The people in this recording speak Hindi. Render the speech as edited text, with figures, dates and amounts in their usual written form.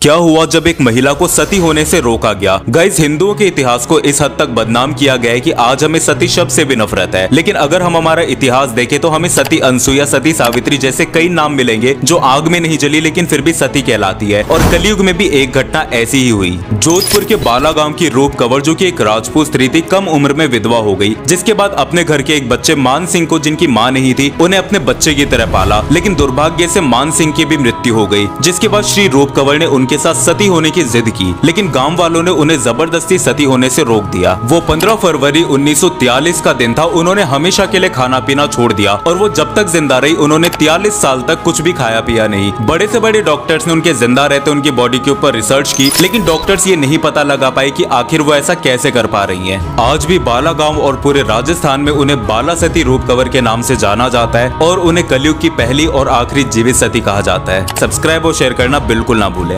क्या हुआ जब एक महिला को सती होने से रोका गया। गाइस, हिंदुओं के इतिहास को इस हद तक बदनाम किया गया है कि आज हमें सती शब्द से भी नफरत है। लेकिन अगर हम हमारा इतिहास देखें तो हमें सती अनसुईया, सती सावित्री जैसे कई नाम मिलेंगे जो आग में नहीं जली लेकिन फिर भी सती कहलाती है। और कलयुग में भी एक घटना ऐसी ही हुई। जोधपुर के बाला गांव की रूप कंवर, जो कि एक राजपूत स्त्री थी, कम उम्र में विधवा हो गई। जिसके बाद अपने घर के एक बच्चे मान सिंह को, जिनकी मां नहीं थी, उन्हें अपने बच्चे की तरह पाला। लेकिन दुर्भाग्य से मान सिंह की भी मृत्यु हो गई। जिसके बाद श्री रूप कंवर ने उनके साथ सती होने की जिद की, लेकिन गांव वालों ने उन्हें जबरदस्ती सती होने से रोक दिया। वो 15 फरवरी 1943 का दिन था। उन्होंने हमेशा के लिए खाना पीना छोड़ दिया और वो जब तक जिंदा रही उन्होंने 43 साल तक कुछ भी खाया पिया नहीं। बड़े से बड़े डॉक्टर्स ने उनके जिंदा रहते उनकी बॉडी के ऊपर रिसर्च की, लेकिन डॉक्टर्स ये नहीं पता लगा पाए कि आखिर वो ऐसा कैसे कर पा रही हैं। आज भी बाला गांव और पूरे राजस्थान में उन्हें बाला सती रूप कंवर के नाम से जाना जाता है और उन्हें कलयुग की पहली और आखिरी जीवित सती कहा जाता है। सब्सक्राइब और शेयर करना बिल्कुल ना भूलें।